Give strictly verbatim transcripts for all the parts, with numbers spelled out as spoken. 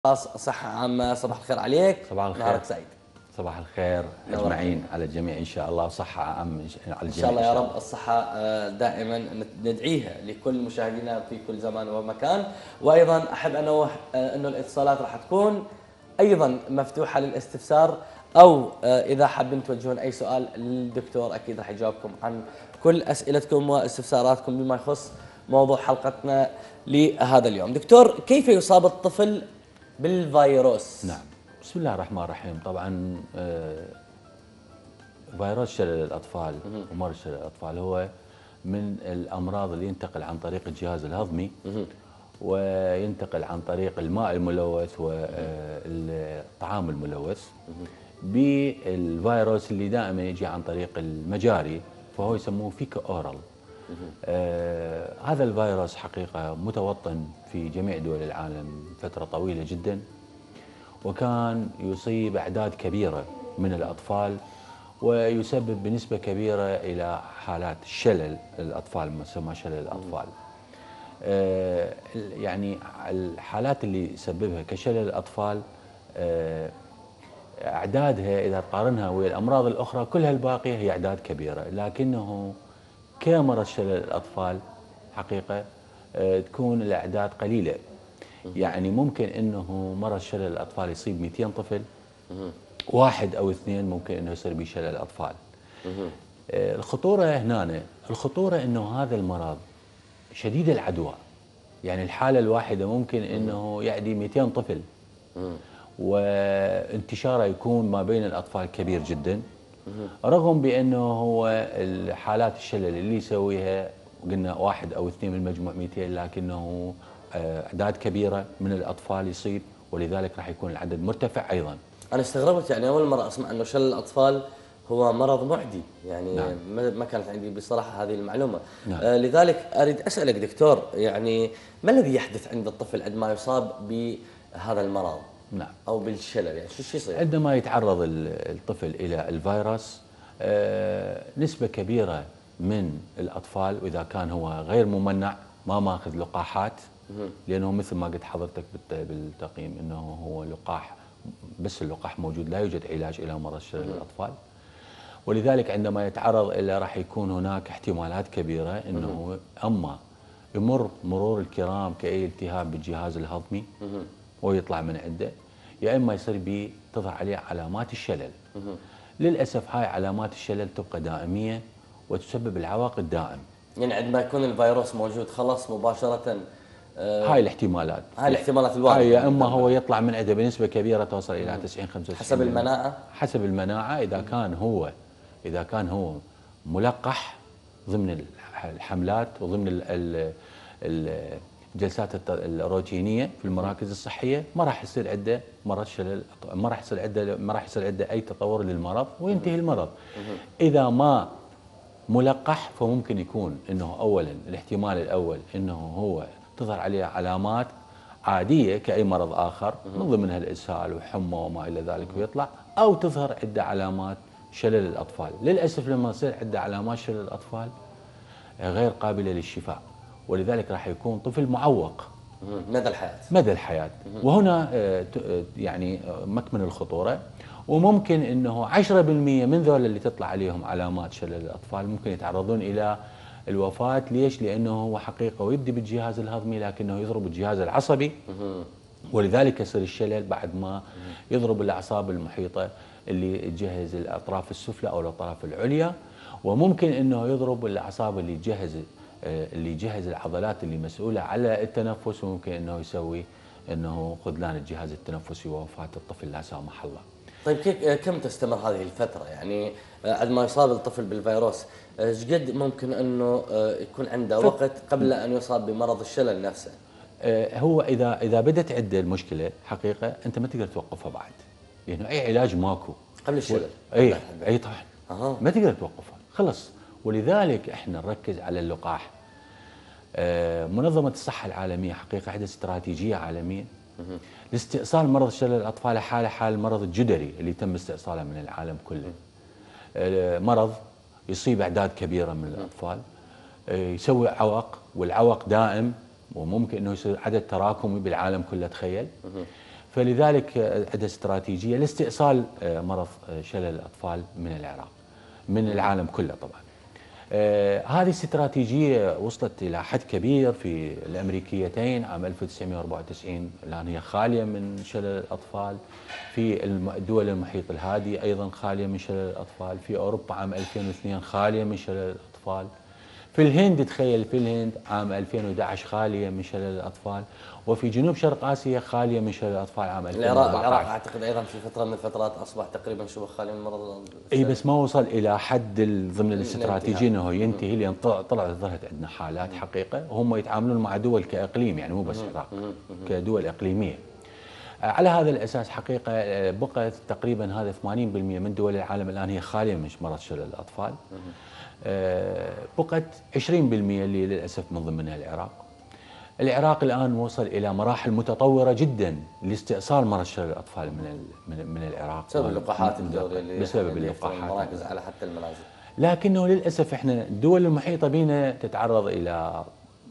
خاص صحة عامة. صباح الخير عليك. صباح الخير. نهارك سعيد. صباح الخير أجمعين على الجميع إن شاء الله، صحة عامة على الجميع إن شاء الله يا رب. الصحة دائما ندعيها لكل مشاهدينا في كل زمان ومكان. وأيضا أحب أنوه أنه الاتصالات راح تكون أيضا مفتوحة للاستفسار، أو إذا حابين توجهون أي سؤال للدكتور أكيد راح يجاوبكم عن كل أسئلتكم واستفساراتكم بما يخص موضوع حلقتنا لهذا اليوم. دكتور، كيف يصاب الطفل بالفيروس؟ نعم، بسم الله الرحمن الرحيم. طبعا آه فيروس شلل الأطفال ومرض شلل الأطفال هو من الأمراض اللي ينتقل عن طريق الجهاز الهضمي وينتقل عن طريق الماء الملوث والطعام الملوث. بالفيروس اللي دائما يجي عن طريق المجاري فهو يسموه فيكا أورال. آه هذا الفيروس حقيقة متوطن في جميع دول العالم فترة طويلة جدا، وكان يصيب أعداد كبيرة من الأطفال ويسبب بنسبة كبيرة إلى حالات شلل الأطفال، ما يسمى شلل الأطفال. آه يعني الحالات اللي يسببها كشلل الأطفال آه أعدادها إذا تقارنها ويا الأمراض الأخرى كلها الباقية هي أعداد كبيرة، لكنه كمرض شلل الأطفال حقيقة آه تكون الأعداد قليلة. يعني ممكن أنه مرض شلل الأطفال يصيب مئتين طفل، واحد أو اثنين ممكن أنه يصير به شلل الأطفال. آه الخطورة هنا، الخطورة أنه هذا المرض شديد العدوى، يعني الحالة الواحدة ممكن أنه يعدي مئتين طفل، وانتشاره يكون ما بين الأطفال كبير جدا، رغم بأنه هو الحالات الشلل اللي يسويها قلنا واحد أو اثنين من مجموع مئتين، لكنه أعداد كبيرة من الأطفال يصيب، ولذلك راح يكون العدد مرتفع أيضا. أنا استغربت، يعني أول مرة أسمع أنه شلل الأطفال هو مرض معدي، يعني نعم. ما كانت عندي بصراحة هذه المعلومة. نعم. آه لذلك أريد أسألك دكتور، يعني ما الذي يحدث عند الطفل عندما يصاب بهذا المرض؟ نعم. أو بالشلل، يعني شو يصير؟ عندما يتعرض الطفل إلى الفيروس آه نسبة كبيرة من الأطفال، وإذا كان هو غير ممنع ما ماخذ لقاحات، لأنه مثل ما قلت حضرتك بالتقييم أنه هو لقاح، بس اللقاح موجود، لا يوجد علاج إلى مرض شلل الأطفال. ولذلك عندما يتعرض إلى راح يكون هناك احتمالات كبيرة أنه أما يمر مرور الكرام كأي التهاب بالجهاز الهضمي ويطلع من عنده، يا إما يصير به تظهر عليه علامات الشلل. للأسف هاي علامات الشلل تبقى دائمية وتسبب العواق الدائم. يعني عندما يكون الفيروس موجود خلاص مباشرة آه هاي الاحتمالات هاي الاحتمالات الواردة، هاي يا اما هو يطلع من عنده بنسبه كبيره توصل الى تسعين خمسة وتسعين حسب المناعه. حسب المناعه اذا كان هو اذا كان هو ملقح ضمن الحملات وضمن الجلسات الروتينيه في المراكز الصحيه، ما راح يصير عنده مرض شلل، ما راح يصير عنده ما راح يصير عنده اي تطور للمرض وينتهي المرض. اذا ما ملقح فممكن يكون انه اولا الاحتمال الاول انه هو تظهر عليه علامات عادية كأي مرض آخر من ضمنها الإسهال وحمى وما إلى ذلك ويطلع، أو تظهر عدة علامات شلل الأطفال. للأسف لما يصير عدة علامات شلل الأطفال غير قابلة للشفاء، ولذلك راح يكون طفل معوق مدى الحياة مدى الحياة. وهنا يعني مكمن الخطورة، وممكن أنه عشرة بالمئة من ذول اللي تطلع عليهم علامات شلل الأطفال ممكن يتعرضون إلى الوفاة. ليش؟ لأنه هو حقيقة ويبدي بالجهاز الهضمي لكنه يضرب الجهاز العصبي، ولذلك يصير الشلل بعد ما يضرب الأعصاب المحيطة اللي تجهز الأطراف السفلى أو الأطراف العليا، وممكن أنه يضرب الأعصاب اللي تجهز اللي يجهز العضلات اللي مسؤولة على التنفس، وممكن أنه يسوي أنه خذلان الجهاز التنفسي ووفاة الطفل لا سامح الله. طيب كم تستمر هذه الفترة؟ يعني عندما يصاب الطفل بالفيروس ايش قد ممكن انه يكون عنده وقت قبل ان يصاب بمرض الشلل نفسه؟ هو اذا اذا بدت عنده المشكله حقيقه انت ما تقدر توقفها بعد، لانه اي علاج ماكو قبل الشلل. اي اي طبعا أه. ما تقدر توقفها خلص. ولذلك احنا نركز على اللقاح. منظمه الصحه العالميه حقيقه عندها استراتيجيه عالميه لاستئصال مرض شلل الاطفال، حاله حال المرض الجدري اللي تم استئصاله من العالم كله. مرض يصيب أعداد كبيرة من الأطفال، يسوي عوق، والعوق دائم وممكن أنه يصير عدد تراكمي بالعالم كله. تخيل فلذلك عندها استراتيجيه لاستئصال مرض شلل الاطفال من العراق، من العالم كله طبعا. آه هذه استراتيجية وصلت إلى حد كبير في الأمريكيتين عام ألف وتسعمئة وأربعة وتسعين، الآن هي خالية من شلل الأطفال. في الدول المحيط الهادي أيضا خالية من شلل الأطفال. في أوروبا عام ألفين واثنين خالية من شلل الأطفال. في الهند تخيل، في الهند عام ألفين وأحد عشر خالية من شلل الأطفال. وفي جنوب شرق آسيا خالية من شلل الأطفال عام ألفين وأربعة عشر. العراق أعتقد أيضا في فترة من الفترات أصبح تقريبا شبه خالي من مرض. اي بس ما وصل الى حد ضمن الاستراتيجيه انه ينتهي، لان طلعت ظهرت عندنا حالات حقيقه وهم يتعاملون مع دول كاقليم، يعني مو بس العراق، كدول اقليميه. على هذا الاساس حقيقه بقت تقريبا هذا ثمانين بالمئة من دول العالم الان هي خاليه من مرض شلل الاطفال. بقت عشرين بالمئة اللي للاسف من ضمنها العراق. العراق الان وصل الى مراحل متطوره جدا لاستئصال مرض شلل الاطفال من من من العراق بسبب اللقاحات الدوليه اللي بسبب اللقاحات المراكز على حتى المنازل. لكنه للاسف احنا الدول المحيطه بنا تتعرض الى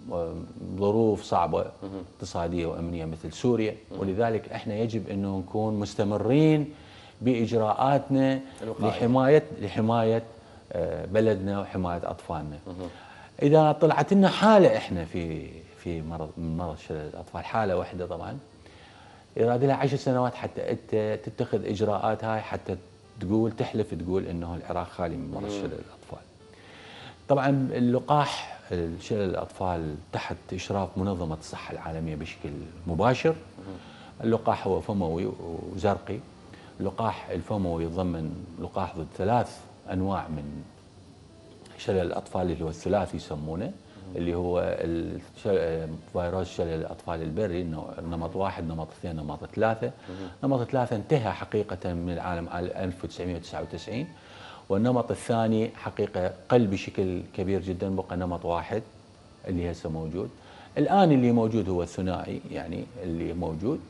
ظروف صعبه اقتصاديه وامنيه مثل سوريا، ولذلك احنا يجب انه نكون مستمرين باجراءاتنا لحمايه لحمايه بلدنا وحمايه اطفالنا. اذا طلعت لنا حاله احنا في في مرض من مرض شلل الاطفال، حاله واحده طبعا، يراد لها عشر سنوات حتى انت تتخذ اجراءات هاي، حتى تقول تحلف تقول انه العراق خالي من مرض شلل الاطفال. طبعا اللقاح شلل الاطفال تحت اشراف منظمه الصحه العالميه بشكل مباشر. اللقاح هو فموي وزرقي. اللقاح الفموي يتضمن لقاح ضد ثلاث انواع من شلل الاطفال اللي هو الثلاثي يسمونه، اللي هو فيروس شلل الاطفال البري، نمط واحد، نمط اثنين، نمط ثلاثه. نمط ثلاثه انتهى حقيقه من العالم عام ألف وتسعمئة وتسعة وتسعين، والنمط الثاني حقيقه قل بشكل كبير جدا، بقى نمط واحد اللي هسه موجود. الان اللي موجود هو الثنائي، يعني اللي موجود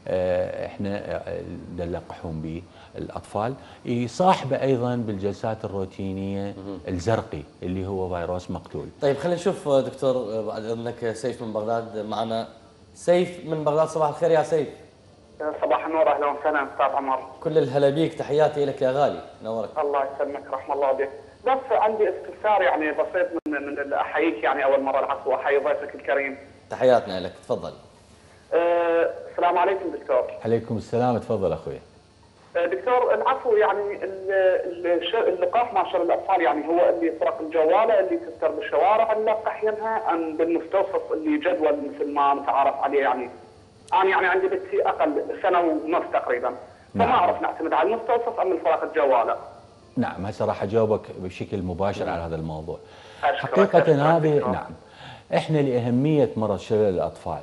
احنا نلقحون به الاطفال، يصاحبه ايضا بالجلسات الروتينيه الزرقي اللي هو فيروس مقتول. طيب خلينا نشوف دكتور بعد اذنك سيف من بغداد معنا. سيف من بغداد، صباح الخير يا سيف. صباح النور، اهلا وسهلا استاذ عمر. كل الهلا بيك، تحياتي لك يا غالي، نورك. الله يسلمك، رحم الله بك. بس عندي استفسار يعني بسيط من من احييك يعني اول مره العفو، واحيي ضيفك الكريم. تحياتنا لك، تفضل. أه السلام عليكم دكتور. عليكم السلام، تفضل اخوي. دكتور العفو، يعني اللقاح مع شلل الاطفال يعني هو اللي فرق الجواله اللي تذكر بالشوارع نلقح يمها ام بالمستوصف اللي جدول مثل ما متعارف عليه؟ يعني انا يعني عندي بنتي اقل سنه ونص تقريبا، فما نعم. اعرف نعتمد على المستوصف ام الفرق الجواله. نعم، هسه راح اجاوبك بشكل مباشر نعم. على هذا الموضوع. أشكرك حقيقه أشكرك هذه دكتور. نعم، احنا لاهميه مرض شلل الاطفال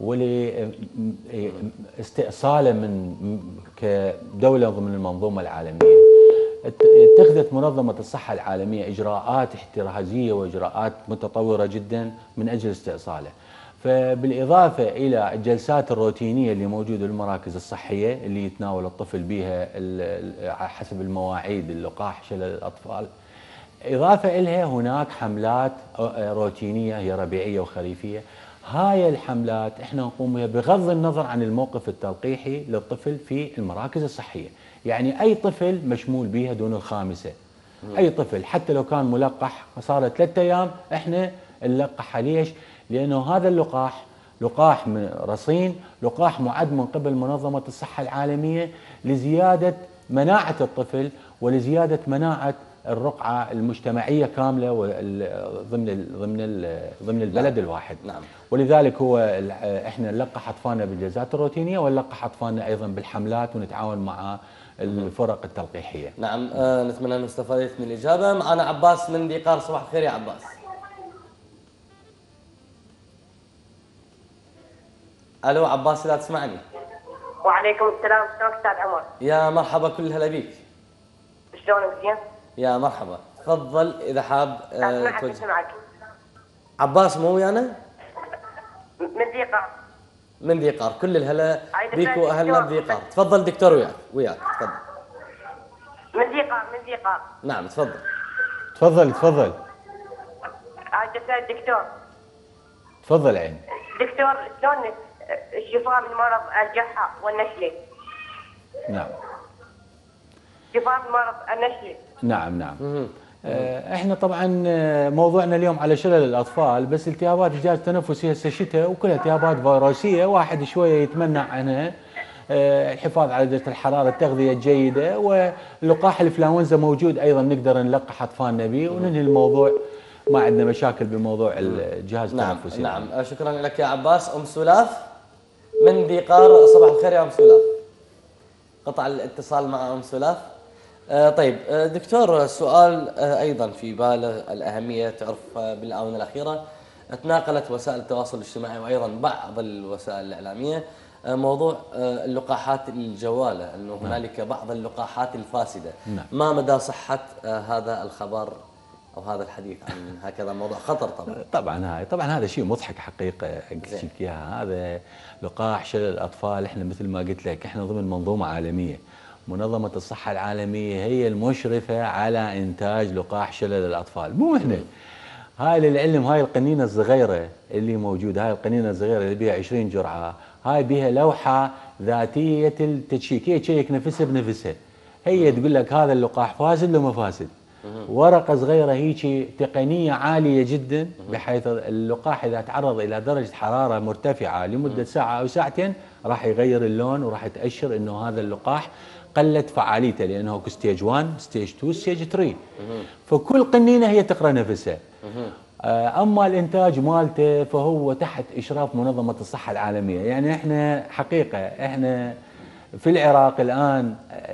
ولاستئصاله من كدوله ضمن المنظومه العالميه، اتخذت منظمه الصحه العالميه اجراءات احترازيه واجراءات متطوره جدا من اجل استئصاله. فبالاضافه الى الجلسات الروتينيه اللي موجوده بالمراكز الصحيه اللي يتناول الطفل بها حسب المواعيد اللقاح شلل الاطفال، اضافه اليها هناك حملات روتينيه هي ربيعيه وخريفيه. هاي الحملات احنا نقوم بها بغض النظر عن الموقف التلقيحي للطفل في المراكز الصحيه، يعني اي طفل مشمول بها دون الخامسه. اي طفل حتى لو كان ملقح صار ثلاثة ايام احنا نلقحه. ليش؟ لانه هذا اللقاح لقاح من رصين، لقاح معد من قبل منظمه الصحه العالميه لزياده مناعه الطفل ولزياده مناعه الرقعه المجتمعيه كامله ضمن ضمن ضمن البلد نعم. الواحد. نعم. ولذلك هو احنا نلقح اطفالنا بالجلسات الروتينيه ونلقح اطفالنا ايضا بالحملات ونتعاون مع الفرق التلقيحيه. نعم، آه نتمنى ان استفادت من الاجابه. معنا عباس من ديقار، صباح الخير يا عباس. الو عباس، اذا تسمعني. وعليكم السلام، شلونك استاذ عمر؟ يا مرحبا، كل هلا بيك. شلونك زين؟ يا مرحبا، تفضل اذا حاب آه اسمعك توجه. اسمعك. عباس مو ويانا؟ من ديقار. من ديقار، كل الهلا عايز بيك أسأل واهلنا دكتور. بديقار. تفضل دكتور، وياك وياك تفضل. من ديقار من ديقار. نعم تفضل. تفضل تفضل عايز اسال الدكتور. تفضل عين. دكتور شلون الشفاء من مرض الجحا والنشلة. نعم. شفاء من مرض النشلة. نعم نعم. آه، احنا طبعا آه، موضوعنا اليوم على شلل الاطفال، بس التهابات الجهاز التنفسي هسه شتاء وكلها التهابات فيروسيه، واحد شويه يتمنع عنها. آه، الحفاظ على درجه الحراره، التغذيه الجيده، واللقاح الانفلونزا موجود ايضا نقدر نلقح اطفالنا به وننهي الموضوع، ما عندنا مشاكل بموضوع الجهاز نعم التنفسي. نعم. شكرا لك يا عباس. ام سلاف من ذي قار، صباح الخير يا ام سلاف. قطع الاتصال مع ام سلاف. آه طيب آه دكتور، سؤال آه ايضا في باله الاهميه. تعرف آه بالاونه الاخيره تناقلت وسائل التواصل الاجتماعي وايضا بعض الوسائل الاعلاميه آه موضوع آه اللقاحات الجواله، انه هنالك بعض اللقاحات الفاسده. نعم. ما مدى صحه آه هذا الخبر او هذا الحديث عن هكذا موضوع خطر؟ طبعا طبعا هاي طبعا هذا شيء مضحك حقيقه. اقول لك اياها، هذا لقاح شلل الاطفال. احنا مثل ما قلت لك احنا ضمن منظومه عالميه. منظمه الصحه العالميه هي المشرفه على انتاج لقاح شلل الاطفال، مو احنا. هاي للعلم هاي القنينه الصغيره اللي موجوده، هاي القنينه الصغيره اللي بيها عشرين جرعه، هاي بيها لوحه ذاتيه التشيك، هي تشيك نفسها بنفسها. هي تقول لك هذا اللقاح فاسد لو ما فاسد. ورقه صغيره هيك تقنيه عاليه جدا، بحيث اللقاح اذا تعرض الى درجه حراره مرتفعه لمده ساعه او ساعتين راح يغير اللون وراح تاشر انه هذا اللقاح قلت فعاليته، لانه ستيج واحد، ستيج اثنين، ستيج ثلاثة. فكل قنينه هي تقرا نفسها. اما الانتاج مالته فهو تحت اشراف منظمه الصحه العالميه. يعني احنا حقيقه احنا في العراق الآن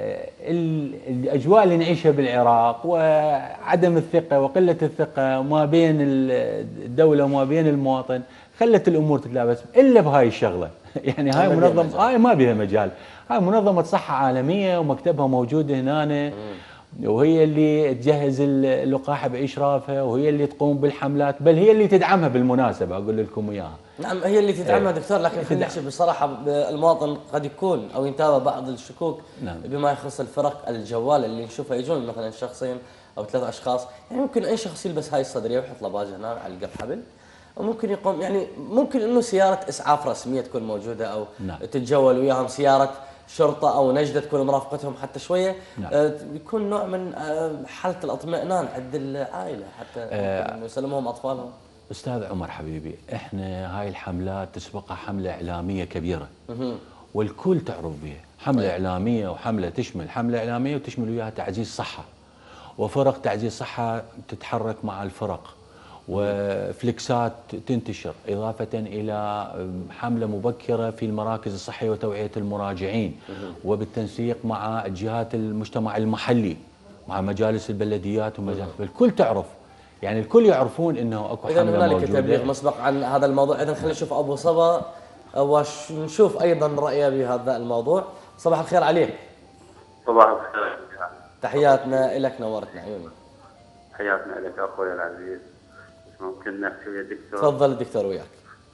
الأجواء اللي نعيشها بالعراق وعدم الثقة وقلة الثقة ما بين الدولة وما بين المواطن خلت الأمور تتلابس إلا بهاي الشغلة. يعني هاي منظمة هاي ما بها مجال. هاي منظمة صحة عالمية ومكتبها موجود هنا، وهي اللي تجهز اللقاح بإشرافها، وهي اللي تقوم بالحملات، بل هي اللي تدعمها بالمناسبة أقول لكم إياها. نعم هي اللي تدعمها دكتور، لكن خلينا نحكي بصراحة المواطن قد يكون أو ينتابه بعض الشكوك. نعم. بما يخص الفرق الجوال اللي نشوفها يجون مثلا شخصين أو ثلاث أشخاص، يعني ممكن أي شخص يلبس هاي الصدرية ويحط لباجة هنا على القف حبل، وممكن يقوم يعني ممكن إنه سيارة إسعاف رسمية تكون موجودة أو نعم. تتجول وياهم سيارة شرطة أو نجدة تكون مرافقتهم حتى شوية. نعم. آه يكون نوع من آه حالة الاطمئنان عند العائلة حتى آه يسلموهم أطفالهم. أستاذ عمر حبيبي، إحنا هاي الحملات تسبقها حملة إعلامية كبيرة والكل تعرف بها. حملة طيب. إعلامية وحملة تشمل حملة إعلامية وتشمل وياها تعزيز صحة وفرق تعزيز صحة تتحرك مع الفرق وفليكسات تنتشر، إضافة إلى حملة مبكرة في المراكز الصحية وتوعية المراجعين وبالتنسيق مع جهات المجتمع المحلي مع مجالس البلديات ومجالس الكل تعرف، يعني الكل يعرفون انه اكو حمله موجوده. إذا هنالك تبليغ مسبق عن هذا الموضوع. اذا خلينا نشوف ابو صبا ونشوف ايضا رايه بهذا الموضوع. صباح الخير عليك. صباح الخير. تحياتنا لك، نورتنا عيوني. حياتنا لك اخوي العزيز. ممكن نحكي ويا الدكتور؟ تفضل الدكتور وياك.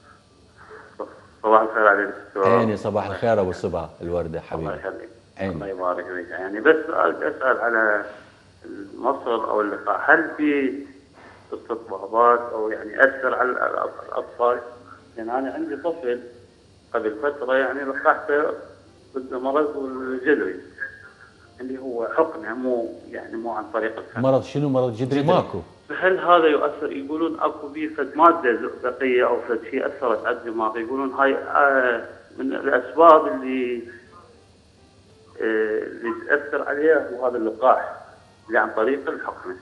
صباح الخير عليك دكتور. عيني صباح الخير ابو صبا الورده حبيبي. الله يخليك. الله يبارك فيك. يعني بس اسال على مصر او اللقاح، هل في استطبابات او يعني اثر على الاطفال؟ لان يعني انا عندي طفل قبل فتره يعني لقحته ضد مرض الجدري اللي هو حقنه، مو يعني مو عن طريق الحقن. مرض شنو؟ مرض جدري ماكو. هل هذا يؤثر؟ يقولون اكو بيه فد ماده زئبقيه او فد شيء اثرت على الدماغ، يقولون هاي آه من الاسباب اللي آه اللي تاثر عليها هو هذا اللقاح اللي عن طريق الحقنه.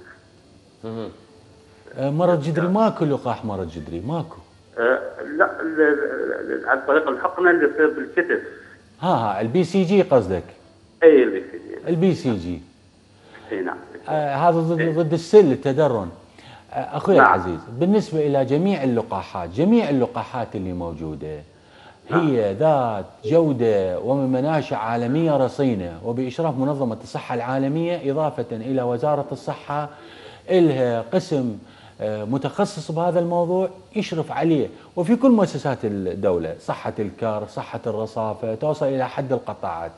آه مرض جدري ماكو لقاح مرض جدري ماكو. آه لا عن طريق الحقنه اللي تصير بالكتف. ها ها البي سي جي قصدك؟ اي البي سي جي. البي سي جي. اي نعم. آه هذا ضد إيه؟ ضد السل التدرن. آه اخوي نعم. العزيز، بالنسبه الى جميع اللقاحات، جميع اللقاحات اللي موجوده هي ذات جودة ومن مناشئ عالمية رصينة وبإشراف منظمة الصحة العالمية، إضافة إلى وزارة الصحة إلها قسم متخصص بهذا الموضوع يشرف عليه، وفي كل مؤسسات الدولة، صحة الكار، صحة الرصافة، توصل إلى حد القطاعات.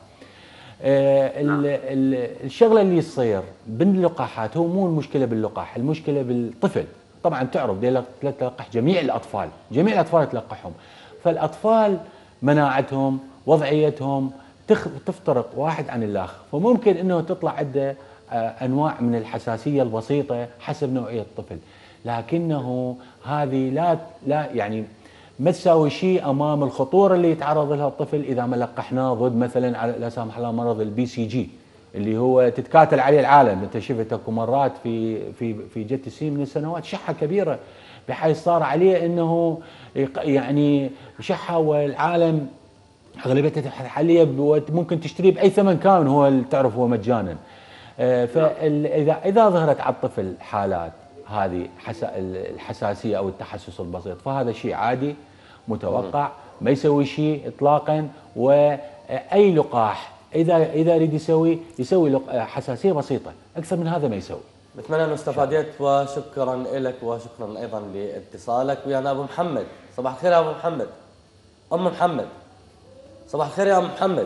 الشغلة اللي تصير باللقاحات هو مو المشكلة باللقاح، المشكلة بالطفل. طبعا تعرف تلقح جميع الأطفال، جميع الأطفال تلقحهم. فالأطفال مناعتهم، وضعيتهم تفترق واحد عن الاخر، فممكن انه تطلع عنده انواع من الحساسيه البسيطه حسب نوعيه الطفل، لكنه هذه لا لا يعني ما تساوي شيء امام الخطوره اللي يتعرض لها الطفل اذا ما لقحناه ضد مثلا على لا سامح الله مرض البي سي جي اللي هو تتكاتل عليه العالم. انت شفت اكو مرات في في في جت سنين من السنوات شحه كبيره بحيث صار عليه انه يعني شحه والعالم اغلبيتها حاليا ممكن تشتريه باي ثمن كان، هو اللي تعرف هو مجانا. فاذا اذا ظهرت على الطفل حالات هذه الحساسيه او التحسس البسيط فهذا شيء عادي متوقع، ما يسوي شيء اطلاقا. واي لقاح اذا اذا يريد يسوي يسوي حساسيه بسيطه، اكثر من هذا ما يسوي. بتمنى انه استفادت، وشكرا لك وشكرا ايضا لاتصالك ويانا. ابو محمد، صباح الخير يا ابو محمد. ام محمد، صباح الخير يا ام محمد.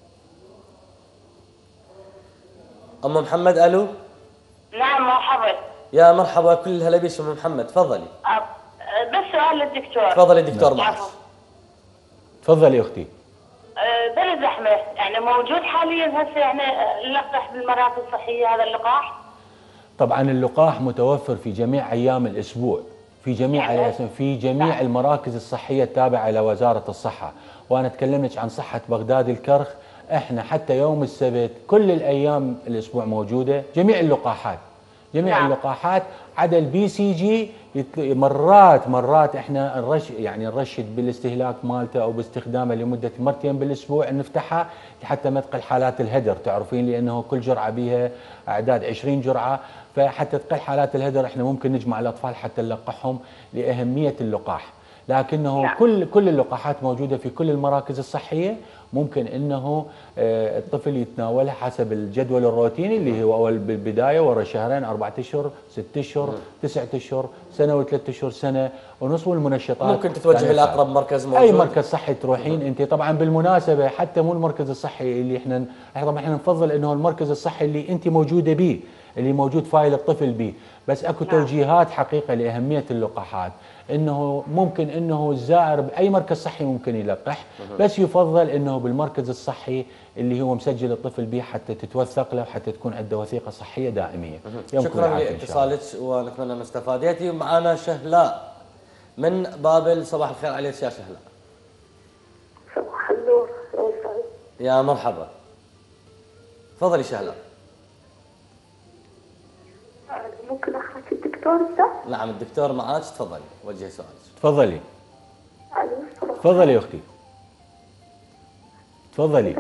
ام محمد، الو. نعم مرحبا. يا مرحبا، كل هلا بيش ام محمد، تفضلي. بس سؤال للدكتور. تفضلي دكتور معك. تفضلي يا اختي. بلا زحمه، يعني موجود حاليا هسه يعني نلقح بالمراكز الصحيه هذا اللقاح؟ طبعا اللقاح متوفر في جميع ايام الاسبوع، في جميع يعني في جميع المراكز الصحيه التابعه لوزاره الصحه، وانا اتكلم لك عن صحه بغداد الكرخ، احنا حتى يوم السبت كل الايام الاسبوع موجوده جميع اللقاحات، جميع نعم. اللقاحات عدا البي سي جي مرات مرات احنا نرش يعني نرشد بالاستهلاك مالته او باستخدامه لمده مرتين بالاسبوع نفتحها حتى ما تقل حالات الهدر، تعرفين لانه كل جرعه بها اعداد عشرين جرعه، فحتى تقل حالات الهدر احنا ممكن نجمع الاطفال حتى نلقحهم لاهميه اللقاح. لكنه نعم. كل كل اللقاحات موجوده في كل المراكز الصحيه، ممكن انه الطفل يتناولها حسب الجدول الروتيني اللي هو اول بالبدايه ورا شهرين، اربعة اشهر، ست اشهر، تسعة اشهر، سنه وثلاث اشهر، سنه ونص. والمنشطات ممكن تتوجه لاقرب مركز موجود، اي مركز صحي تروحين انت. طبعا بالمناسبه حتى مو المركز الصحي اللي احنا طبعا احنا نفضل انه المركز الصحي اللي انت موجوده به، اللي موجود فايل الطفل به، بس اكو نعم. توجيهات حقيقه لاهميه اللقاحات، انه ممكن انه الزائر باي مركز صحي ممكن يلقح، بس يفضل انه بالمركز الصحي اللي هو مسجل الطفل به حتى تتوثق له وحتى تكون عنده وثيقه صحيه دائميه. شكرا لاتصالك ونتمنى ان استفاديتي. معنا شهلاء من بابل، صباح الخير عليك يا شهلاء. صباح النور. يا مرحبا، تفضلي شهلاء. ممكن احكي الدكتور ده؟ نعم الدكتور معك، تفضلي وجهي سؤالك. تفضلي. تفضلي يا اختي. تفضلي.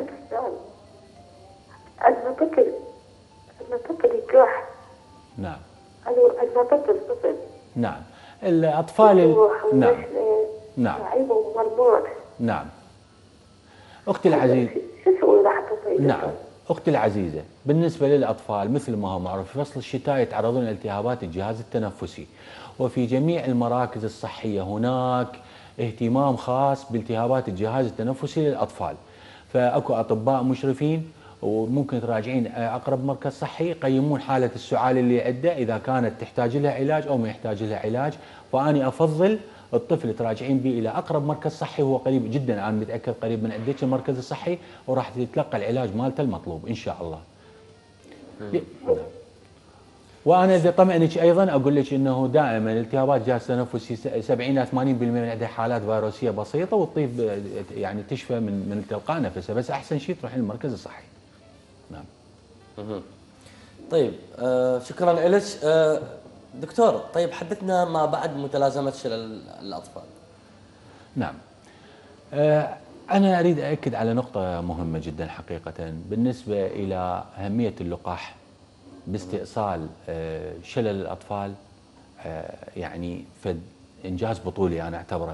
المتكل المتكل الجرح. نعم. المتكل الطفل. نعم. الاطفال ال... نعم. نعم. مربوط. نعم. اختي العزيزه. شو اسوي لحظه؟ نعم. اختي العزيزه، بالنسبه للاطفال مثل ما هو معروف في فصل الشتاء يتعرضون لالتهابات الجهاز التنفسي، وفي جميع المراكز الصحيه هناك اهتمام خاص بالتهابات الجهاز التنفسي للاطفال، فاكو اطباء مشرفين وممكن تراجعين اقرب مركز صحي يقيمون حاله السعال اللي عنده اذا كانت تحتاج لها علاج او ما يحتاج لها علاج، فاني افضل الطفل تراجعين به الى اقرب مركز صحي وهو قريب جدا، انا متاكد قريب من عندك المركز الصحي وراح تتلقى العلاج مالته المطلوب ان شاء الله. وانا اذا طمئنك ايضا اقول لك انه دائما التهابات الجهاز التنفسي سبعين الى ثمانين بالمئة من عندها حالات فيروسيه بسيطه وتطيب يعني تشفى من من تلقاء نفسها، بس احسن شيء تروحين المركز الصحي. نعم. طيب آه شكرا لك. آه دكتور، طيب حدثنا ما بعد متلازمه شلل الاطفال. نعم. آه انا اريد اكد على نقطه مهمه جدا حقيقه بالنسبه الى اهميه اللقاح باستئصال آه شلل الاطفال، آه يعني فد انجاز بطولي انا اعتبره.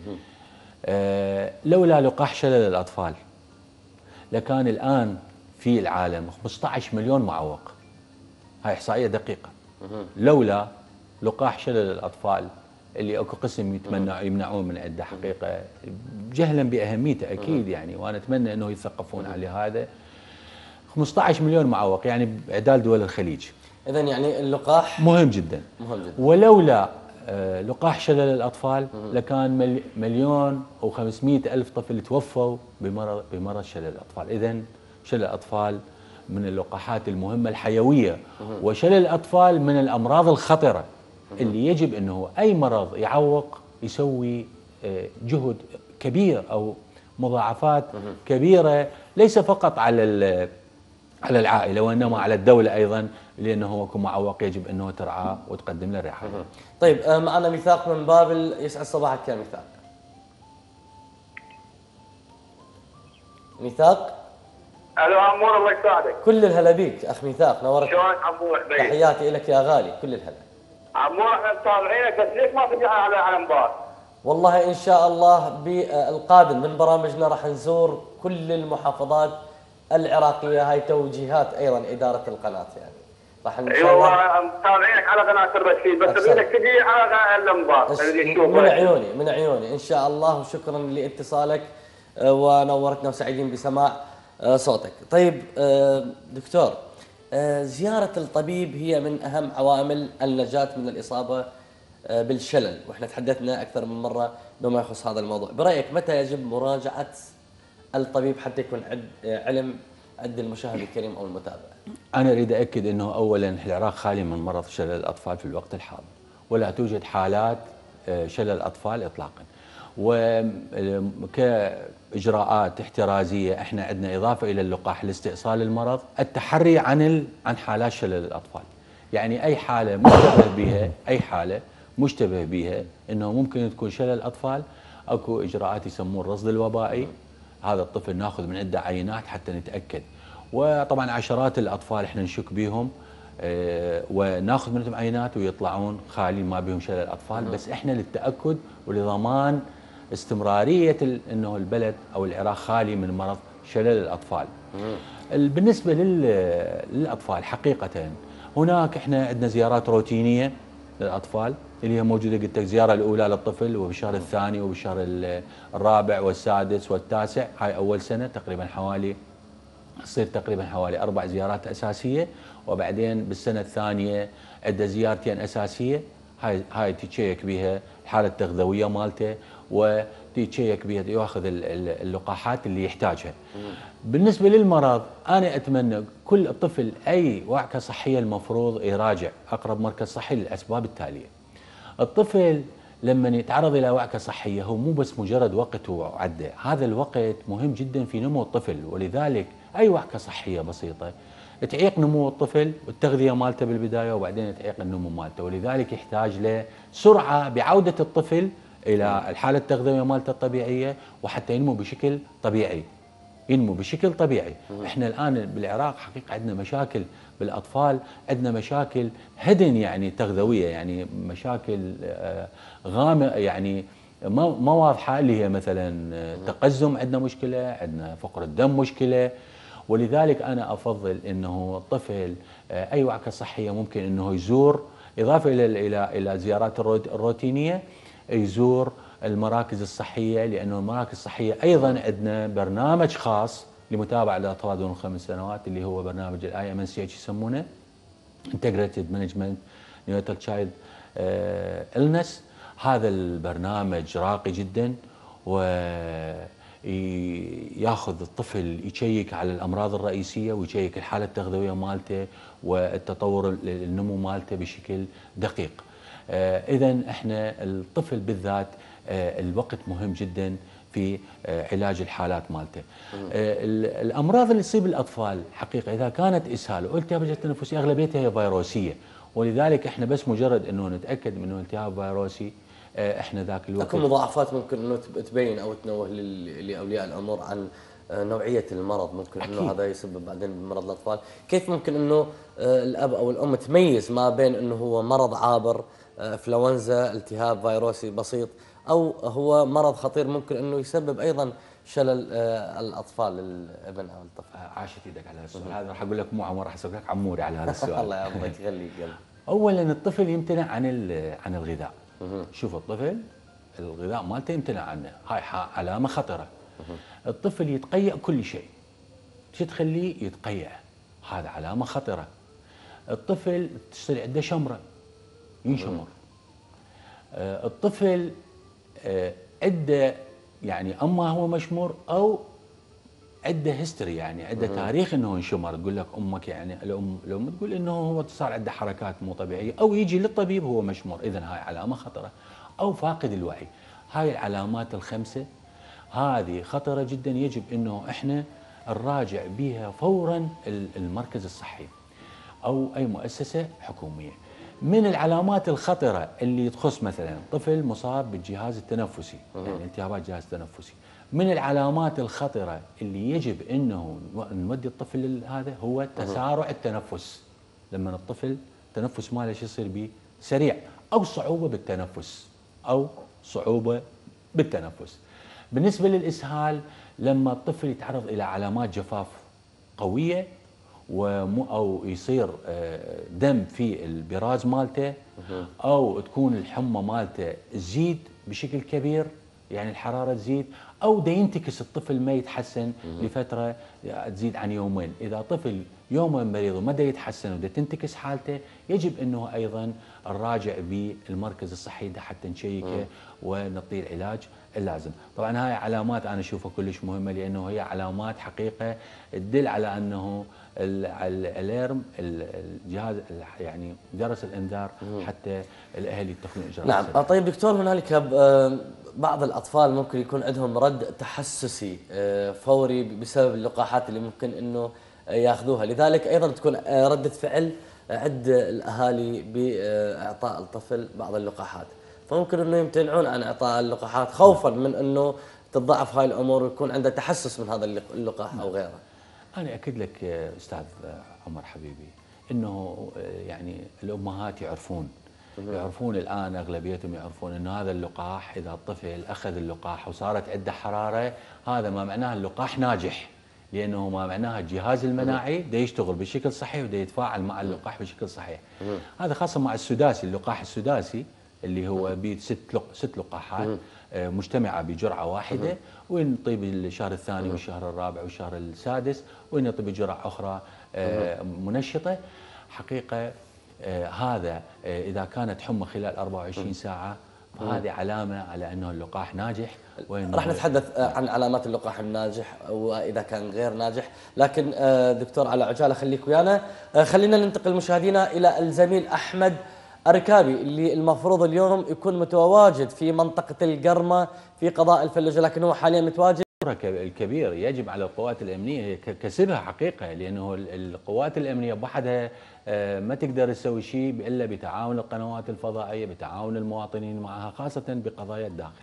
آه لولا لقاح شلل الاطفال لكان الان في العالم خمسة عشر مليون معوق. هاي احصائيه دقيقه. لولا لقاح شلل الاطفال اللي اكو قسم يتمنع يمنعون من عنده حقيقه جهلا باهميته اكيد يعني، وانا اتمنى انه يثقفون على هذا. خمسة عشر مليون معوق يعني باعداد دول الخليج. اذا يعني اللقاح مهم جدا. مهم جدا. ولولا آه، لقاح شلل الاطفال لكان مل- مليون وخمسمائة الف طفل توفوا بمرض بمرض شلل الاطفال. اذا شلل الاطفال من اللقاحات المهمه الحيويه، وشلل الاطفال من الامراض الخطره اللي يجب انه اي مرض يعوق يسوي آه، جهد كبير او مضاعفات كبيره، ليس فقط على ال- على العائله وانما على الدوله ايضا، لانه هو كمعوق يجب انه ترعاه وتقدم له الرعايه. طيب آه، معنا ميثاق من بابل، يسعد صباحك يا ميثاق. ميثاق، الو عمور الله يساعدك. كل الهلا بيك اخ ميثاق، نورت. شلونك عمور حبيبي؟ تحياتي لك يا غالي، كل الهلا. عمور احنا متابعينك، بس ليش ما تجي على على مباراه؟ والله ان شاء الله بالقادم من برامجنا راح نزور كل المحافظات العراقيه، هاي توجيهات ايضا اداره القناه يعني. راح ان اي شاء الله والله متابعينك على قناه الرشيد، بس أحسن. اريدك تجي على المباراه اللي نشوفه. من عيوني من عيوني ان شاء الله، وشكرا لاتصالك آه، ونورتنا وسعيدين بسماع آه، صوتك. طيب آه، دكتور، آه، زياره الطبيب هي من اهم عوامل النجاه من الاصابه آه، بالشلل، واحنا تحدثنا اكثر من مره بما يخص هذا الموضوع. برايك متى يجب مراجعه الطبيب حتى يكون عد آه، علم عند المشاهد الكريم او المتابع؟ انا اريد اكد انه اولا العراق خالي من مرض شلل الاطفال في الوقت الحاضر، ولا توجد حالات آه، شلل الاطفال اطلاقا. وكاجراءات احترازيه احنا عندنا اضافه الى اللقاح لاستئصال المرض، التحري عن ال... عن حالات شلل الاطفال. يعني اي حاله مشتبه بها، اي حاله مشتبه بها انه ممكن تكون شلل اطفال، اكو اجراءات يسمون الرصد الوبائي. هذا الطفل ناخذ من عنده عينات حتى نتاكد، وطبعا عشرات الاطفال احنا نشك بهم آه، وناخذ منهم عينات ويطلعون خالي ما بهم شلل الاطفال، بس احنا للتاكد ولضمان استمراريه ال- انه البلد او العراق خالي من مرض شلل الاطفال. ال- بالنسبه لل- للاطفال حقيقه هناك احنا عندنا زيارات روتينيه للاطفال اللي هي موجوده، قلت لك زياره الاولى للطفل وبالشهر الثاني وبالشهر ال- الرابع والسادس والتاسع، هاي اول سنه تقريبا حوالي تصير تقريبا حوالي اربع زيارات اساسيه، وبعدين بالسنه الثانيه عده زيارتين اساسيه، هاي هاي تشيك بها الحاله التغذويه مالته وتشيك بها ياخذ ال- ال- اللقاحات اللي يحتاجها. بالنسبه للمرض انا اتمنى كل طفل اي وعكه صحيه المفروض يراجع اقرب مركز صحي للاسباب التاليه. الطفل لما يتعرض الى وعكه صحيه هو مو بس مجرد وقت وعدى، هذا الوقت مهم جدا في نمو الطفل، ولذلك اي وعكه صحيه بسيطه تعيق نمو الطفل والتغذيه مالته بالبدايه، وبعدين تعيق النمو مالته، ولذلك يحتاج له سرعه بعوده الطفل الى الحاله التغذويه مالته الطبيعيه، وحتى ينمو بشكل طبيعي. ينمو بشكل طبيعي. احنا الان بالعراق حقيقه عندنا مشاكل بالاطفال، عندنا مشاكل هدن يعني تغذويه، يعني مشاكل آه، غامضه يعني ما ما واضحه، اللي هي مثلا آه، تقزم عندنا مشكله، عندنا فقر الدم مشكله، ولذلك انا افضل انه الطفل آه، اي وعكه صحيه ممكن انه يزور، اضافه الى الى الى زيارات الروت- الروتينيه، يزور المراكز الصحيه، لانه المراكز الصحيه ايضا عندنا برنامج خاص لمتابعه الاطفال دون خمس سنوات اللي هو برنامج الاي ام ان سي اتش يسمونه انتجريتد مانجمنت نيوتال تشايلد إلنس. هذا البرنامج راقي جدا، وياخذ الطفل يشيك على الامراض الرئيسيه ويشيك الحاله التغذويه مالته والتطور النمو مالته بشكل دقيق. اذا احنا الطفل بالذات آه، الوقت مهم جدا في آه، علاج الحالات مالته. آه، ال- الامراض اللي تصيب الاطفال حقيقه اذا كانت اسهال والتهاب الجهاز التنفسي اغلبيتها هي فيروسيه، ولذلك احنا بس مجرد انه نتاكد من انه التهاب فيروسي آه، احنا ذاك الوقت اكو مضاعفات ممكن انه تب- تبين او تنوه لل- لاولياء الامور عن آه، نوعيه المرض، ممكن انه أكيد. هذا يسبب بعدين بمرض الاطفال. كيف ممكن انه آه، الاب او الام تميز ما بين انه هو مرض عابر، آه، انفلونزا، التهاب فيروسي بسيط، او هو مرض خطير ممكن انه يسبب ايضا شلل آه، الاطفال للابن او الطفل؟ آه، عاشت ايدك على هذا السؤال، هذا راح اقول لك مو عمر، راح اسوي لك عموري على هذا السؤال. الله يعظمك يخليك قلبي. اولا الطفل يمتنع عن ال- عن الغذاء. شوف الطفل الغذاء مالته يمتنع عنه، هاي ح- علامه خطره. الطفل يتقيأ كل شيء، شو تخليه يتقيأ، هذا علامه خطره. الطفل تصير عنده شمره، ينشمر. آه، الطفل آه، عنده يعني اما هو مشمور او عنده هيستوري، يعني عنده تاريخ انه انشمر. تقول لك امك يعني الام الام تقول انه هو صار عنده حركات مو طبيعيه، او يجي للطبيب هو مشمور، اذا هاي علامه خطره. او فاقد الوعي. هاي العلامات الخمسه هذه خطره جدا، يجب انه احنا نراجع بها فورا المركز الصحي او اي مؤسسه حكوميه. من العلامات الخطره اللي تخص مثلا طفل مصاب بالجهاز التنفسي، يعني التهابات الجهاز التنفسي، من العلامات الخطره اللي يجب انه نودي الطفل هذا هو تسارع التنفس. لما الطفل التنفس ماله شو يصير به؟ سريع، او صعوبه بالتنفس او صعوبه بالتنفس. بالنسبه للاسهال، لما الطفل يتعرض الى علامات جفاف قويه ومو او يصير دم في البراز مالته، او تكون الحمى مالته تزيد بشكل كبير، يعني الحراره تزيد، او دا ينتكس الطفل ما يتحسن لفتره تزيد عن يومين. اذا طفل يومين مريض وما دا يتحسن ودا تنتكس حالته، يجب انه ايضا نراجع بالمركز الصحي ده حتى نشيكه ونعطيه العلاج اللازم. طبعا هاي علامات انا اشوفها كلش مهمه، لانه هي علامات حقيقه تدل على انه الاليرم الجهاز يعني جرس الانذار حتى الاهل يتخذون اجراءات. نعم. سريعة. طيب دكتور، هنالك بعض الاطفال ممكن يكون عندهم رد تحسسي فوري بسبب اللقاحات اللي ممكن انه ياخذوها، لذلك ايضا تكون رده فعل عند الاهالي باعطاء الطفل بعض اللقاحات، فممكن انه يمتنعون عن اعطاء اللقاحات خوفا من انه تتضاعف هاي الامور ويكون عنده تحسس من هذا اللقاح او غيره. انا اكد لك استاذ عمر حبيبي انه يعني الامهات يعرفون يعرفون الان اغلبيتهم يعرفون انه هذا اللقاح اذا الطفل اخذ اللقاح وصارت عنده حراره، هذا ما معناه اللقاح ناجح، لانه ما معناها الجهاز المناعي دا يشتغل بشكل صحيح ودا يتفاعل مع اللقاح بشكل صحيح. هذا خاصه مع السداسي، اللقاح السداسي اللي هو بست لق... ست لقاحات مجتمعه بجرعه واحده، ونطي بالشهر الثاني والشهر الرابع والشهر السادس، ونطي بجرعه اخرى منشطه. حقيقه هذا اذا كانت حمى خلال أربعة وعشرين ساعه فهذه علامه على انه اللقاح ناجح. راح نتحدث عن علامات اللقاح الناجح واذا كان غير ناجح، لكن دكتور على عجاله خليك ويانا. خلينا ننتقل مشاهدينا الى الزميل احمد أركابي اللي المفروض اليوم يكون متواجد في منطقة القرمة في قضاء الفلوجة، لكن هو حاليا متواجد. الكبير يجب على القوات الأمنية هي كسبها حقيقة، لأنه القوات الأمنية بوحدها ما تقدر تسوي شيء إلا بتعاون القنوات الفضائية، بتعاون المواطنين معها، خاصة بقضايا الداخل.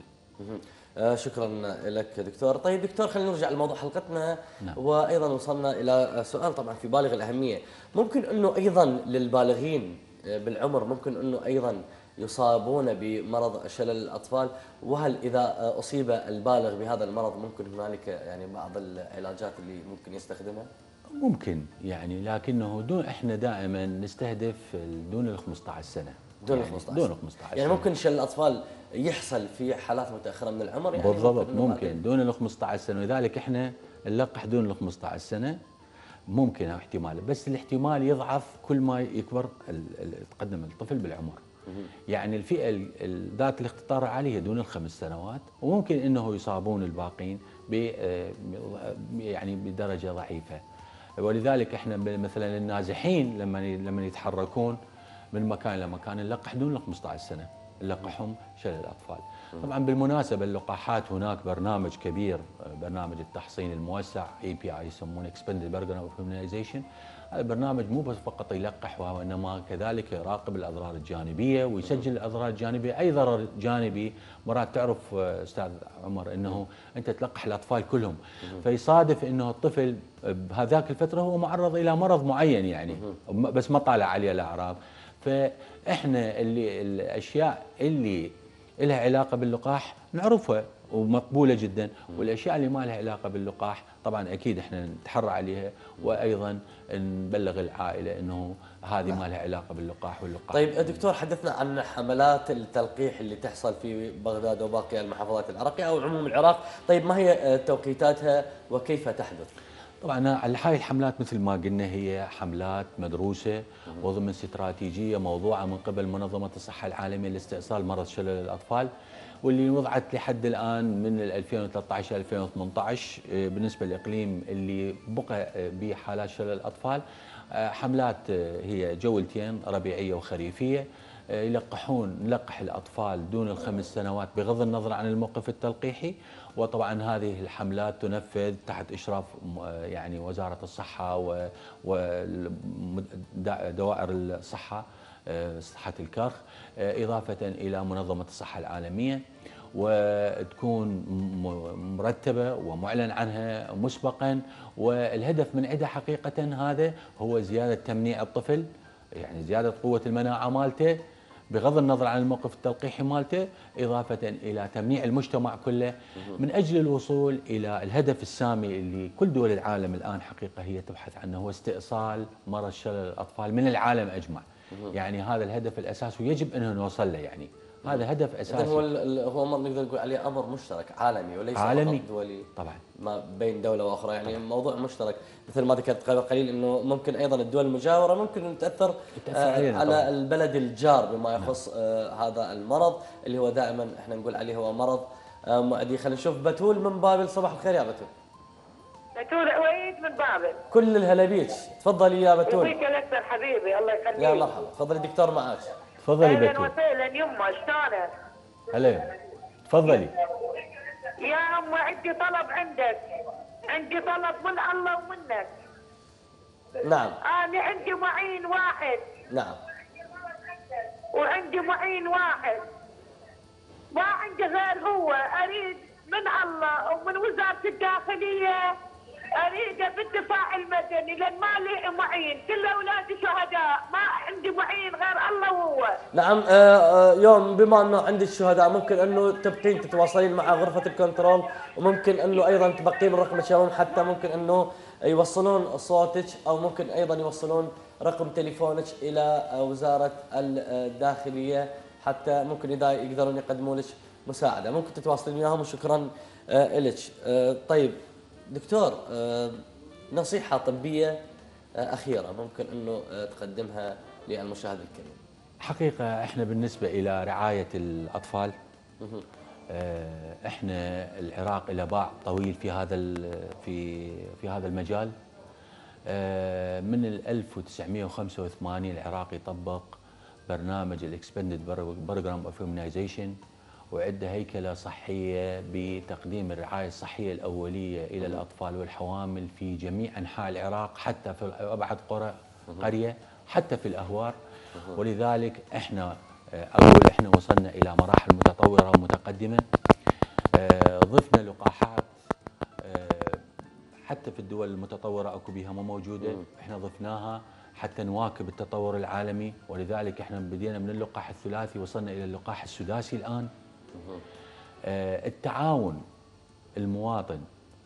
شكرا لك دكتور. طيب دكتور، خلينا نرجع لموضوع حلقتنا. نعم. وأيضا وصلنا إلى سؤال طبعا في بالغ الأهمية، ممكن أنه أيضا للبالغين بالعمر ممكن أنه أيضا يصابون بمرض شلل الأطفال، وهل إذا أصيب البالغ بهذا المرض ممكن هنالك يعني بعض العلاجات اللي ممكن يستخدمها؟ ممكن يعني، لكنه دون احنا دائما نستهدف دون ال خمسة عشر سنة. دون يعني ال خمسة عشر دون ال خمسة عشر يعني سنة. ممكن شلل الأطفال يحصل في حالات متأخرة من العمر يعني؟ بالضبط، ممكن, ممكن دون ال خمسة عشر سنة، ولذلك احنا نلقح دون ال خمسة عشر سنة ممكن احتمال، بس الاحتمال يضعف كل ما يكبر يتقدم الطفل بالعمر. يعني الفئه ذات الاختطار العالي هي دون الخمس سنوات، وممكن انه يصابون الباقين ب يعني بدرجه ضعيفه. ولذلك احنا مثلا النازحين لما لما يتحركون من مكان الى مكان نلقح دون ال خمسة عشر سنه، نلقحهم شلل الاطفال. طبعا بالمناسبه اللقاحات هناك برنامج كبير، برنامج التحصين الموسع اي بي اي يسمونه اكسبندد بروجرام اوف immunization. هذا البرنامج مو بس فقط يلقح، وانما كذلك يراقب الاضرار الجانبيه ويسجل الاضرار الجانبيه. اي ضرر جانبي مرات تعرف استاذ عمر انه انت تلقح الاطفال كلهم، فيصادف انه الطفل بهذاك الفتره هو معرض الى مرض معين يعني، بس ما طالع عليه الاعراض. فاحنا اللي الاشياء اللي لها علاقه باللقاح نعرفها ومقبوله جدا، والاشياء اللي ما لها علاقه باللقاح طبعا اكيد احنا نتحرى عليها، وايضا نبلغ العائله انه هذه ما لها علاقه باللقاح واللقاح. طيب دكتور، حدثنا عن حملات التلقيح اللي تحصل في بغداد وباقي المحافظات العراقيه او عموم العراق، طيب ما هي توقيتاتها وكيف تحدث؟ طبعا هاي الحملات مثل ما قلنا هي حملات مدروسه وضمن استراتيجيه موضوعه من قبل منظمه الصحه العالميه لاستئصال مرض شلل الاطفال، واللي وضعت لحد الان من ألفين وثلاثة عشر ألفين وثمانية عشر بالنسبه للاقليم اللي بقى بحالات شلل الاطفال. حملات هي جولتين ربيعيه وخريفيه، يلقحون نلقح الاطفال دون الخمس سنوات بغض النظر عن الموقف التلقيحي. وطبعا هذه الحملات تنفذ تحت اشراف يعني وزاره الصحه ودوائر الصحه صحه الكرخ، اضافه الى منظمه الصحه العالميه، وتكون مرتبه ومعلن عنها مسبقا. والهدف من عندها حقيقه هذا هو زياده تمنيع الطفل، يعني زياده قوه المناعه مالته بغض النظر عن الموقف التلقيحي مالته، إضافة إلى تمنيع المجتمع كله من أجل الوصول إلى الهدف السامي اللي كل دول العالم الآن حقيقة هي تبحث عنه، هو استئصال مرض شلل الأطفال من العالم أجمع. يعني هذا الهدف الأساسي ويجب أنه نوصل له، يعني هذا هدف اساسي. هو هو امر نقدر نقول عليه امر مشترك عالمي وليس عالمي فقط دولي طبعا ما بين دوله واخرى، يعني طبعاً. موضوع مشترك مثل ما ذكرت قبل قليل انه ممكن ايضا الدول المجاوره ممكن ان تاثر آه على طبعاً. البلد الجار بما يخص آه هذا المرض اللي هو دائما احنا نقول عليه هو مرض آه معدي. خلينا نشوف بتول من بابل. صباح الخير يا بتول. بتول عويد من بابل. كل الهلا بيك، تفضلي يا بتول. يعطيك الاكثر حبيبي الله يخليك. يا مرحبا، تفضلي دكتور معك. تفضلي بتول. اهلا وسهلا يمه شلونك؟ هلا تفضلي. يا أم عندي طلب عندك، عندي طلب من الله ومنك. نعم. أنا عندي معين واحد. نعم. وعندي معين واحد، ما عندي غير هو. أريد من الله ومن وزارة الداخلية، أريد بالدفاع المدني لأن ما لي معين، كل أولادي شهداء، ما عندي معين غير الله وهو. نعم. آه يوم بما انه عندك شهداء ممكن انه تبقين تتواصلين مع غرفه الكنترول، وممكن انه ايضا تبقين رقم الشباب حتى ممكن انه يوصلون صوتك، او ممكن ايضا يوصلون رقم تليفونك الى وزاره الداخليه حتى ممكن اذا يقدرون يقدموا لك مساعده، ممكن تتواصلين وياهم. وشكرا آه لك. آه طيب دكتور، آه نصيحه طبيه آه اخيره ممكن انه آه تقدمها للمشاهد الكريم. حقيقة احنا بالنسبة إلى رعاية الأطفال، احنا العراق له باع طويل في هذا في في هذا المجال. من ألف وتسعمئة وخمسة وثمانين العراق يطبق برنامج الاكسبندد بروجرام اوف اميونايزيشن، وعنده هيكلة صحية بتقديم الرعاية الصحية الأولية إلى الأطفال والحوامل في جميع أنحاء العراق، حتى في أبعد قرى قرية، حتى في الأهوار. ولذلك احنا اقول احنا وصلنا الى مراحل متطوره ومتقدمه. ضفنا لقاحات حتى في الدول المتطوره اكو بها مو موجوده، احنا ضفناها حتى نواكب التطور العالمي. ولذلك احنا بدينا من اللقاح الثلاثي وصلنا الى اللقاح السداسي الان. التعاون المواطن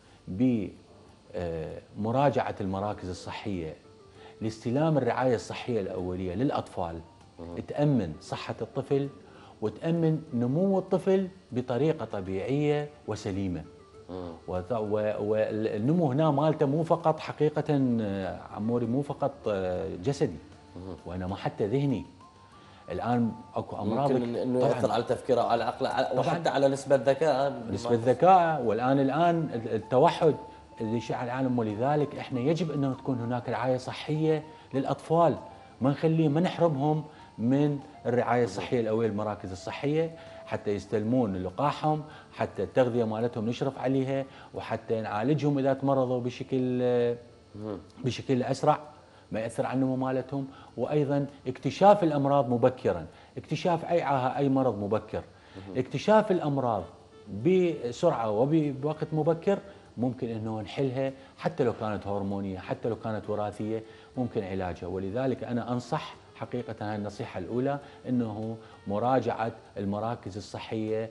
بمراجعه المراكز الصحيه لاستلام الرعاية الصحية الأولية للأطفال تأمن صحة الطفل وتأمن نمو الطفل بطريقة طبيعية وسليمة. والنمو هنا مالته مو فقط حقيقة عموري مو فقط جسدي وإنما حتى ذهني. الآن اكو امراض ممكن انه ياثر على تفكيره وعلى عقله وحتى على نسبة ذكاء نسبة ذكاء. والآن الآن التوحد اللي شاع العالم. ولذلك احنا يجب انه تكون هناك رعايه صحيه للاطفال، ما نخليه ما نحرمهم من الرعايه الصحيه الاوليه للمراكز الصحيه حتى يستلمون لقاحهم، حتى التغذيه مالتهم نشرف عليها، وحتى نعالجهم اذا تمرضوا بشكل بشكل اسرع ما ياثر على النمو مالتهم. وايضا اكتشاف الامراض مبكرا، اكتشاف اي عاهه اي مرض مبكر، اكتشاف الامراض بسرعه وبوقت مبكر ممكن انه نحلها، حتى لو كانت هرمونيه، حتى لو كانت وراثيه ممكن علاجها. ولذلك انا انصح حقيقه هاي النصيحه الاولى انه مراجعه المراكز الصحيه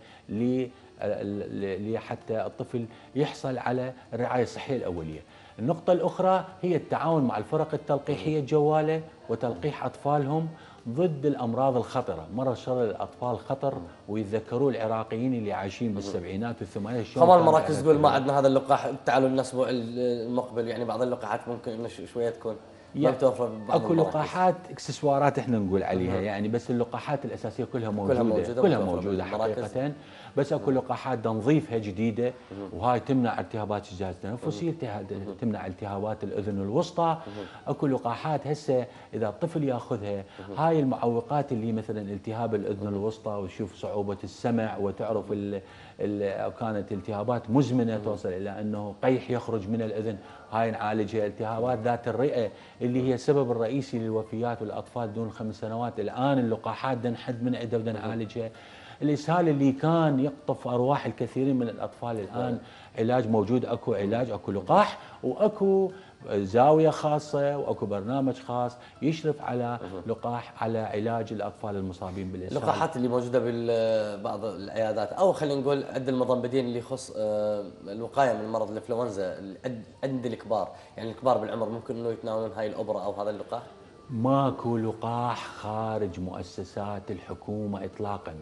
لحتى الطفل يحصل على الرعايه الصحيه الاوليه. النقطه الاخرى هي التعاون مع الفرق التلقيحيه الجواله وتلقيح اطفالهم ضد الامراض الخطره، مرض شلل الاطفال خطر، ويتذكروا العراقيين اللي عايشين بالسبعينات والثمانينات شلون خمال كانوا المراكز تقول يعالجون. ما عندنا هذا اللقاح، تعالوا لنا الاسبوع المقبل، يعني بعض اللقاحات ممكن انه شويه تكون ما يعني متوفره ببعض اكو المراكز. لقاحات اكسسوارات احنا نقول عليها يعني، بس اللقاحات الاساسيه كلها موجوده كلها موجودة كلها متوفرة موجوده بالمراكز. حقيقه، بس اكو لقاحات بدنا نضيفها جديده، وهاي تمنع التهابات الجهاز التنفسي، تمنع التهابات الاذن الوسطى. اكو لقاحات هسه اذا الطفل ياخذها، هاي المعوقات اللي مثلا التهاب الاذن الوسطى وتشوف صعوبه السمع، وتعرف ال ال كانت التهابات مزمنه توصل الى انه قيح يخرج من الاذن، هاي نعالجها. التهابات ذات الرئه اللي هي السبب الرئيسي للوفيات والاطفال دون خمس سنوات، الان اللقاحات بدنا نحد من عندها بدنا نعالجها. الاسهال اللي كان يقطف ارواح الكثيرين من الاطفال، الان علاج موجود، اكو علاج، اكو لقاح، واكو زاويه خاصه، واكو برنامج خاص يشرف على لقاح على علاج الاطفال المصابين بالاسهال. اللقاحات اللي موجوده ببعض العيادات، او خلينا نقول عند المضمدين اللي يخص آه، الوقايه من مرض الانفلونزا عند الكبار، يعني الكبار بالعمر ممكن انه يتناولون هاي الابره او هذا اللقاح؟ ماكو لقاح خارج مؤسسات الحكومه اطلاقا.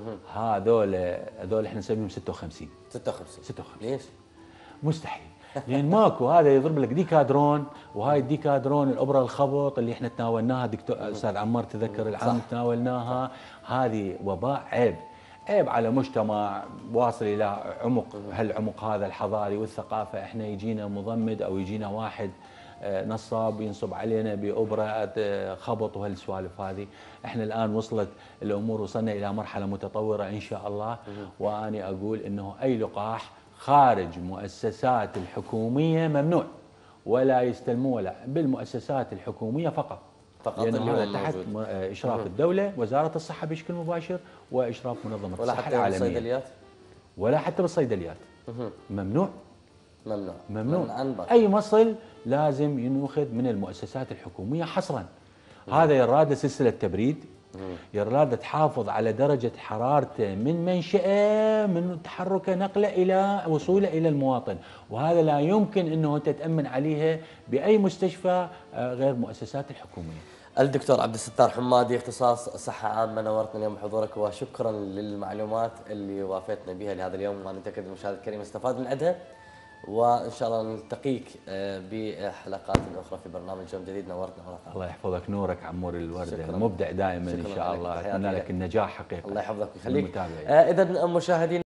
هذول هذول احنا نسميهم ستة وخمسين ستة وخمسين. ستة وخمسين ليش؟ مستحيل، لان ماكو. هذا يضرب لك ديكادرون، وهاي الديكادرون الابره الخبط اللي احنا تناولناها، دكتور استاذ عمار تذكر العام تناولناها، هذه وباء، عيب عيب على مجتمع واصل الى عمق هالعمق هذا الحضاري والثقافه. احنا يجينا مضمد او يجينا واحد نصاب ينصب علينا بأبرة خبط وهالسوالف هذه. احنا الآن وصلت الأمور، وصلنا إلى مرحلة متطورة إن شاء الله، وأنا أقول إنه أي لقاح خارج مؤسسات الحكومية ممنوع، ولا يستلموه ولا بالمؤسسات الحكومية فقط، فقط لأنه اللي هذا هو تحت موجود. إشراف الدولة، وزارة الصحة بشكل مباشر، وإشراف منظمة ولا الصحة حتى العالمية. بالصيدليات؟ ولا حتى بالصيدليات ممنوع. ممنوع ممنوع. من اي مصل لازم ينوخذ من المؤسسات الحكوميه حصرا. هذا يراد سلسله تبريد، يراد تحافظ على درجه حرارته من منشاه، من تحركه نقله الى وصوله الى المواطن، وهذا لا يمكن انه انت تامن عليها باي مستشفى غير المؤسسات الحكوميه. الدكتور عبد الستار حمادي، اختصاص صحة عامة، نورتنا اليوم بحضورك، وشكرا للمعلومات اللي وافيتنا بها لهذا اليوم، وانا متاكد المشاهد الكريم استفاد من عندها، وان شاء الله نلتقيك بحلقات اخرى في برنامج يوم جديد. نورتنا مرة ثانية. الله يحفظك، نورك عمور الورده، شكراً. مبدع دائما ان شاء الله، اتمنى لك النجاح حقيقه. الله يحفظك ويخليك. المتابعين. آه اذا مشاهدينا